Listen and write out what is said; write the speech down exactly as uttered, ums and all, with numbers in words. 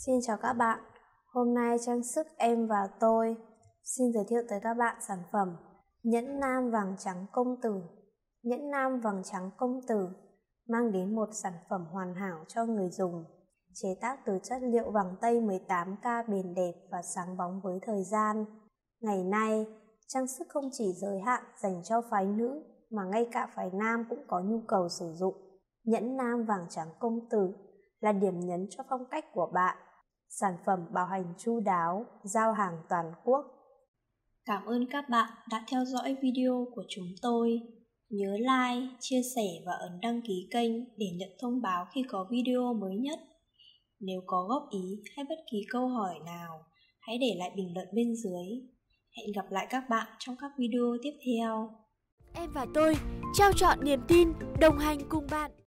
Xin chào các bạn, hôm nay trang sức Em và Tôi xin giới thiệu tới các bạn sản phẩm nhẫn nam vàng trắng công tử. Nhẫn nam vàng trắng công tử mang đến một sản phẩm hoàn hảo cho người dùng, chế tác từ chất liệu vàng tây mười tám K bền đẹp và sáng bóng với thời gian. Ngày nay, trang sức không chỉ giới hạn dành cho phái nữ mà ngay cả phái nam cũng có nhu cầu sử dụng. Nhẫn nam vàng trắng công tử là điểm nhấn cho phong cách của bạn. Sản phẩm bảo hành chu đáo, giao hàng toàn quốc. Cảm ơn các bạn đã theo dõi video của chúng tôi. Nhớ like, chia sẻ và ấn đăng ký kênh để nhận thông báo khi có video mới nhất. Nếu có góp ý hay bất kỳ câu hỏi nào, hãy để lại bình luận bên dưới. Hẹn gặp lại các bạn trong các video tiếp theo. Em và Tôi trao trọn niềm tin, đồng hành cùng bạn.